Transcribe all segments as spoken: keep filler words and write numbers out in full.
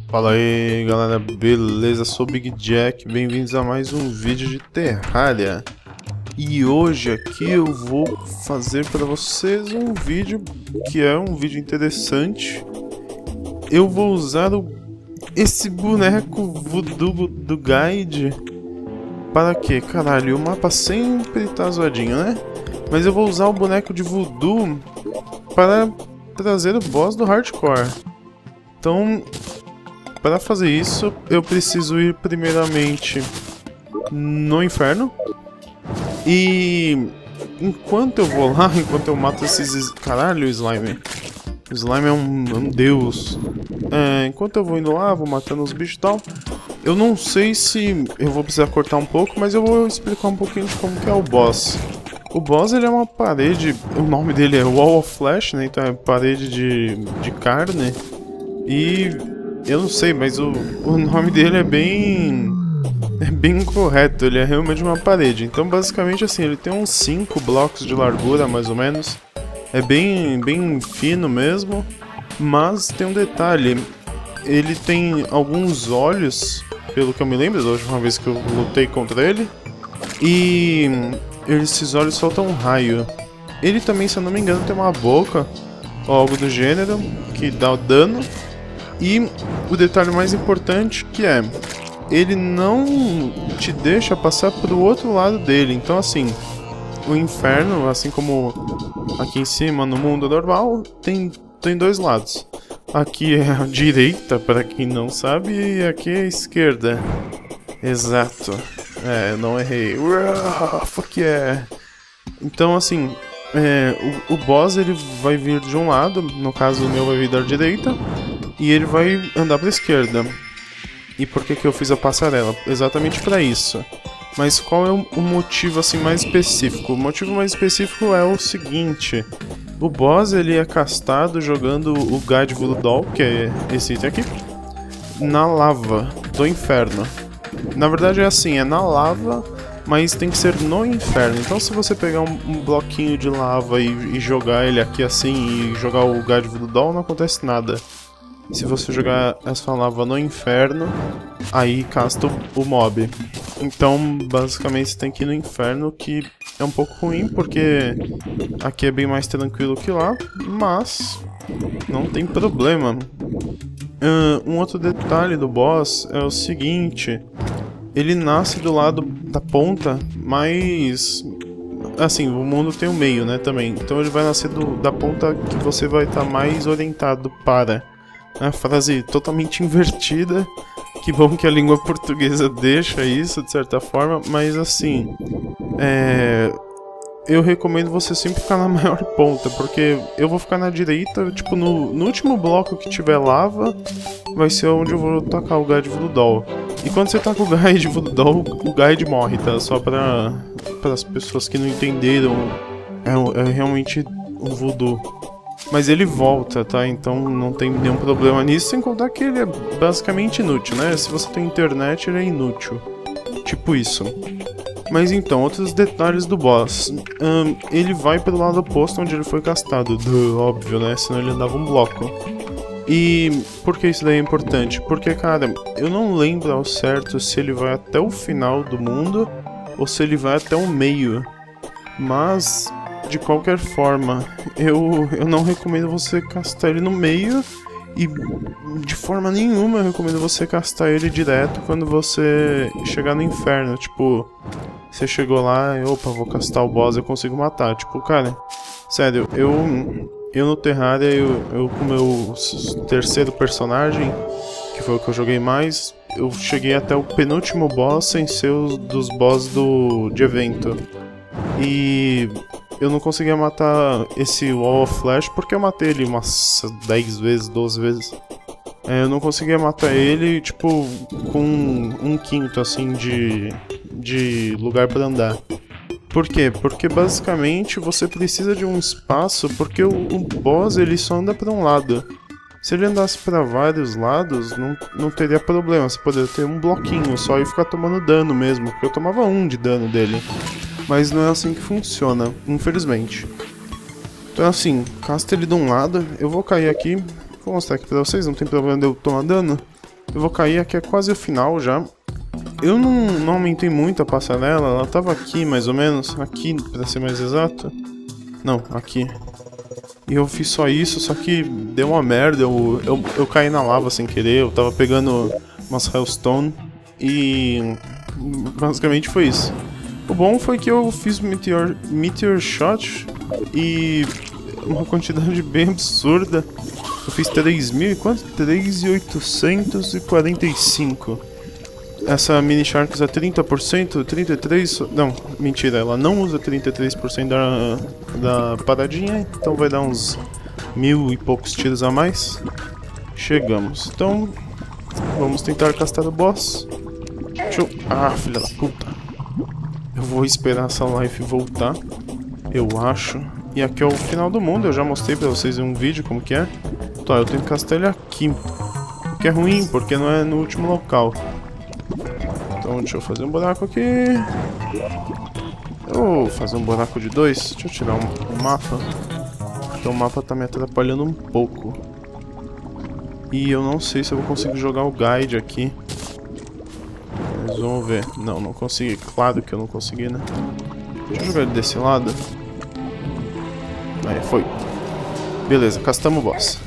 Fala aí galera, beleza? Sou o Big Jack, bem-vindos a mais um vídeo de Terraria. E hoje aqui eu vou fazer para vocês um vídeo que é um vídeo interessante. Eu vou usar o, esse boneco voodoo do guide. Para quê? Caralho, o mapa sempre tá zoadinho, né? Mas eu vou usar o boneco de voodoo para trazer o boss do hardcore. Então, para fazer isso, eu preciso ir primeiramente no inferno. E enquanto eu vou lá, enquanto eu mato esses... Caralho, o slime. O slime é um, é um deus. É, enquanto eu vou indo lá, vou matando os bichos e tal. Eu não sei se eu vou precisar cortar um pouco, mas eu vou explicar um pouquinho de como que é o boss. O boss, ele é uma parede... O nome dele é Wall of Flesh, né? Então é parede de, de carne. E... eu não sei, mas o, o nome dele é bem... é bem incorreto, ele é realmente uma parede. Então basicamente assim, ele tem uns cinco blocos de largura, mais ou menos. É bem, bem fino mesmo. Mas tem um detalhe. Ele tem alguns olhos, pelo que eu me lembro da última vez que eu lutei contra ele. E esses olhos soltam um raio. Ele também, se eu não me engano, tem uma boca, ou algo do gênero, que dá o dano. E o detalhe mais importante que é, ele não te deixa passar pro outro lado dele. Então assim, o inferno, assim como aqui em cima no mundo normal, tem, tem dois lados. Aqui é a direita, para quem não sabe, e aqui é a esquerda. Exato. É, não errei. Uau, fuck yeah. Então assim, é, o, o boss ele vai vir de um lado, no caso o meu vai vir da direita. E ele vai andar para a esquerda. E por que que eu fiz a passarela? Exatamente para isso. Mas qual é o motivo assim mais específico? O motivo mais específico é o seguinte: o boss ele é castado jogando o Guide Voodoo, que é esse item aqui, na lava do inferno. Na verdade é assim, é na lava, mas tem que ser no inferno. Então se você pegar um, um bloquinho de lava e, e jogar ele aqui assim, e jogar o Guide Voodoo, não acontece nada. Se você jogar essa lava no inferno, aí casta o mob. Então, basicamente, você tem que ir no inferno, que é um pouco ruim, porque aqui é bem mais tranquilo que lá, mas não tem problema. Uh, um outro detalhe do boss é o seguinte: ele nasce do lado da ponta, mas... assim, o mundo tem o meio, né, também. Então ele vai nascer do, da ponta que você vai estar mais orientado para... A frase totalmente invertida. Que bom que a língua portuguesa deixa isso, de certa forma. Mas assim, é... eu recomendo você sempre ficar na maior ponta, porque eu vou ficar na direita. Tipo, no, no último bloco que tiver lava, vai ser onde eu vou tacar o Guide Voodoo. E quando você taca o Guide Voodoo, o Guide morre, tá? Só pra, para as pessoas que não entenderam. É, é realmente um voodoo. Mas ele volta, tá? Então não tem nenhum problema nisso, sem contar que ele é basicamente inútil, né? Se você tem internet, ele é inútil. Tipo isso. Mas então, outros detalhes do boss. Um, ele vai pelo lado oposto onde ele foi castado. Duh, óbvio, né? Senão ele andava um bloco. E por que isso daí é importante? Porque, cara, eu não lembro ao certo se ele vai até o final do mundo ou se ele vai até o meio. Mas... de qualquer forma, eu, eu não recomendo você castar ele no meio. E de forma nenhuma eu recomendo você castar ele direto quando você chegar no inferno. Tipo, você chegou lá e opa, vou castar o boss, eu consigo matar. Tipo, cara, sério, eu, eu no Terraria, eu, eu com o meu terceiro personagem, que foi o que eu joguei mais, eu cheguei até o penúltimo boss sem ser os dos boss do, de evento. E... eu não conseguia matar esse Wall of Flesh porque eu matei ele umas dez vezes, doze vezes. É, eu não conseguia matar ele, tipo, com um quinto, assim, de, de lugar pra andar. Por quê? Porque basicamente você precisa de um espaço, porque o, o boss ele só anda pra um lado. Se ele andasse pra vários lados, não, não teria problema. Você poderia ter um bloquinho só e ficar tomando dano mesmo, porque eu tomava um de dano dele. Mas não é assim que funciona, infelizmente. Então assim, casta ele de um lado, eu vou cair aqui, vou mostrar aqui pra vocês, não tem problema de eu tomar dano. Eu vou cair, aqui é quase o final já. Eu não, não aumentei muito a passarela, ela tava aqui mais ou menos, aqui pra ser mais exato. Não, aqui. E eu fiz só isso, só que deu uma merda, eu, eu, eu caí na lava sem querer, eu tava pegando umas Hellstone e basicamente foi isso. O bom foi que eu fiz Meteor, Meteor Shot e uma quantidade bem absurda. Eu fiz três mil e quanto? três mil oitocentos e quarenta e cinco. Essa Mini Shark usa trinta por cento, trinta e três por cento... Não, mentira, ela não usa trinta e três por cento da, da paradinha, então vai dar uns mil e poucos tiros a mais. Chegamos. Então, vamos tentar castar o boss. Deixa eu... Ah, filha da puta. Eu vou esperar essa life voltar, eu acho. E aqui é o final do mundo, eu já mostrei pra vocês em um vídeo como que é. Tá, eu tenho que castar ele aqui. O que é ruim, porque não é no último local. Então deixa eu fazer um buraco aqui. Eu vou fazer um buraco de dois. Deixa eu tirar um, um mapa. Porque o mapa tá me atrapalhando um pouco. E eu não sei se eu vou conseguir jogar o guide aqui. Mas vamos ver. Não, não consegui. Claro que eu não consegui, né? Deixa eu jogar ele desse lado. Aí, foi. Beleza, castamos o boss.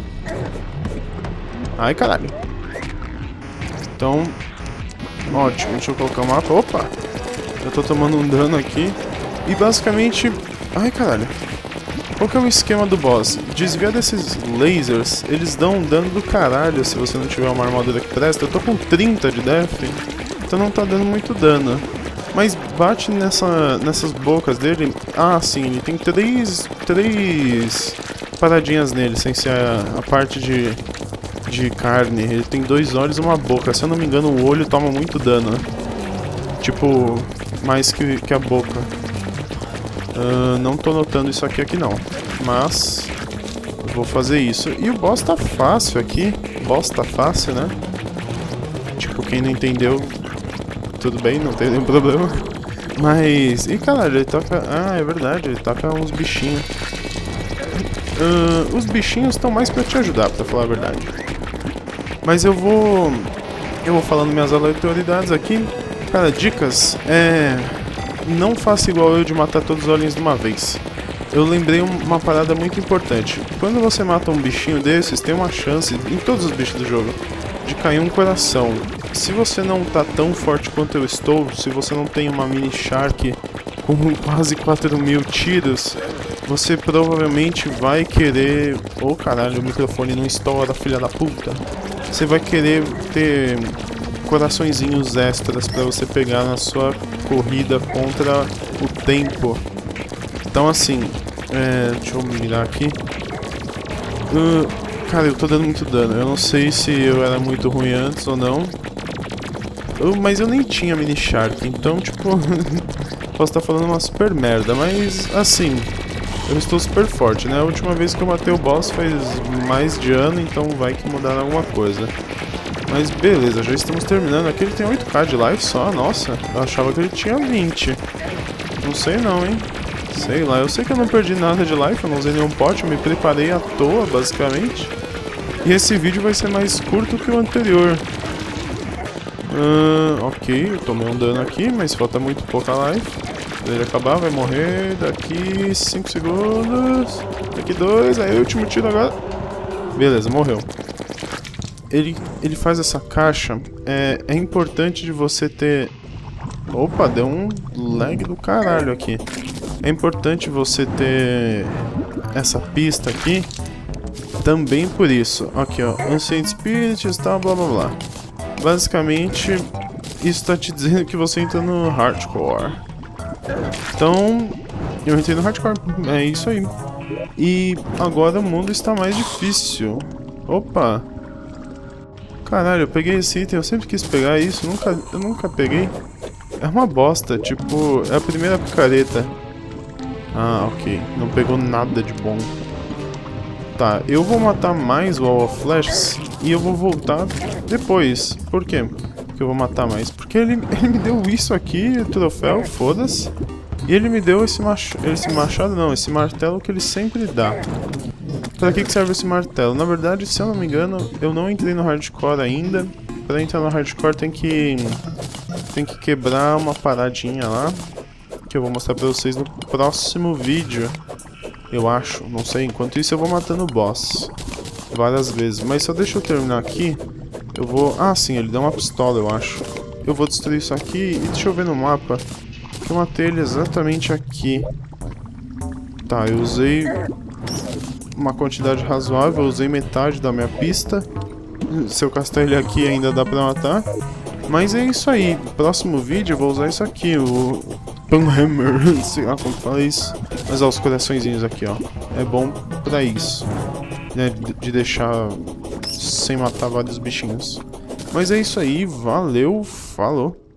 Ai, caralho. Então... Ótimo, deixa eu colocar o mapa. Opa! Eu tô tomando um dano aqui. E basicamente... Ai, caralho. Qual que é o esquema do boss? Desviar desses lasers, eles dão um dano do caralho se você não tiver uma armadura que presta. Eu tô com trinta de def, então não tá dando muito dano. Mas bate nessa, nessas bocas dele... Ah, sim, ele tem três... Três... paradinhas nele, sem ser a, a parte de... de carne. Ele tem dois olhos e uma boca. Se eu não me engano, o olho toma muito dano. Tipo, mais que, que a boca. Uh, não tô notando isso aqui, aqui não. Mas eu vou fazer isso. E o boss tá fácil aqui. O boss tá fácil, né? Tipo, quem não entendeu, tudo bem, não tem nenhum problema. Mas... E caralho, ele toca... Ah, é verdade, ele toca uns bichinhos. Uh, os bichinhos estão mais pra te ajudar, pra falar a verdade. Mas eu vou... Eu vou falando minhas aleatoriedades aqui. Cara, dicas. É... Não faça igual eu de matar todos os olhinhos de uma vez. Eu lembrei uma parada muito importante. Quando você mata um bichinho desses, tem uma chance, em todos os bichos do jogo, de cair um coração. Se você não tá tão forte quanto eu estou, se você não tem uma Mini Shark com quase quatro mil tiros, você provavelmente vai querer... Oh, caralho, o microfone não estoura, filha da puta. Você vai querer ter coraçõezinhos extras pra você pegar na sua corrida contra o tempo. Então assim, é, deixa eu mirar aqui. Uh, cara, eu tô dando muito dano. Eu não sei se eu era muito ruim antes ou não. Eu, mas eu nem tinha Mini Shark, então tipo... posso estar falando uma super merda, mas assim... Eu estou super forte, né? A última vez que eu matei o boss faz mais de ano, então vai que mudar alguma coisa. Mas beleza, já estamos terminando. Aqui ele tem oito K de life só, nossa. Eu achava que ele tinha vinte. Não sei não, hein? Sei lá, eu sei que eu não perdi nada de life, eu não usei nenhum pote, eu me preparei à toa, basicamente. E esse vídeo vai ser mais curto que o anterior. Uh, ok, eu tomei um dano aqui, mas falta muito pouca life. Quando ele acabar, vai morrer daqui cinco segundos. Daqui dois, aí o último tiro agora. Beleza, morreu. Ele, ele faz essa caixa. É, é importante de você ter... Opa, deu um lag do caralho aqui. É importante você ter essa pista aqui também por isso. Aqui, ó, Ancient Spirits, tal, blá blá blá. Basicamente, isso tá te dizendo que você entra no Hardcore. Então, eu entrei no Hardcore, é isso aí. E agora o mundo está mais difícil. Opa! Caralho, eu peguei esse item, eu sempre quis pegar isso, nunca, eu nunca peguei. É uma bosta, tipo, é a primeira picareta. Ah, ok, não pegou nada de bom. Tá, eu vou matar mais o Wall of Flashes e eu vou voltar depois. Por quê? Porque eu vou matar mais. Porque ele, ele me deu isso aqui, o troféu, foda-se. E ele me deu esse, mach esse machado, não, esse martelo que ele sempre dá. Pra que que serve esse martelo? Na verdade, se eu não me engano, eu não entrei no hardcore ainda. Pra entrar no hardcore tem que... Tem que quebrar uma paradinha lá, que eu vou mostrar pra vocês no próximo vídeo. Eu acho, não sei. Enquanto isso eu vou matando o boss várias vezes. Mas só deixa eu terminar aqui. Eu vou... Ah, sim, ele dá uma pistola, eu acho. Eu vou destruir isso aqui e deixa eu ver no mapa. Que eu matei ele exatamente aqui. Tá, eu usei uma quantidade razoável. Eu usei metade da minha pista. Se eu castar ele aqui ainda dá pra matar. Mas é isso aí. No próximo vídeo eu vou usar isso aqui. O Panhammer. Sei lá como fala isso. Mas ó, os coraçõezinhos aqui, ó. É bom pra isso, né? De deixar sem matar vários bichinhos. Mas é isso aí. Valeu. Falou.